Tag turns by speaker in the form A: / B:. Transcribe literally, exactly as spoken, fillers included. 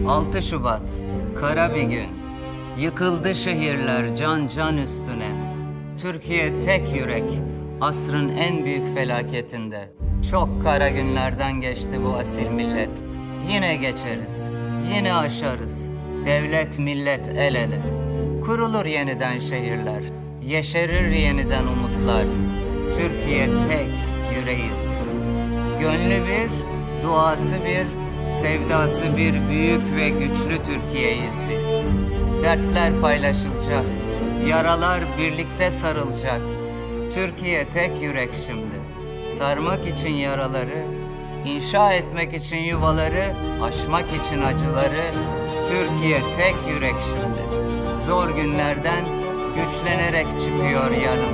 A: altı Şubat, kara bir gün. Yıkıldı şehirler can can üstüne. Türkiye tek yürek, asrın en büyük felaketinde. Çok kara günlerden geçti bu asil millet. Yine geçeriz, yine aşarız. Devlet millet el ele. Kurulur yeniden şehirler, yeşerir yeniden umutlar. Türkiye tek yüreğiz biz. Gönlü bir, duası bir, sevdası bir büyük ve güçlü Türkiye'yiz biz. Dertler paylaşılacak, yaralar birlikte sarılacak. Türkiye tek yürek şimdi. Sarmak için yaraları, inşa etmek için yuvaları, aşmak için acıları. Türkiye tek yürek şimdi. Zor günlerden güçlenerek çıkıyor yarın.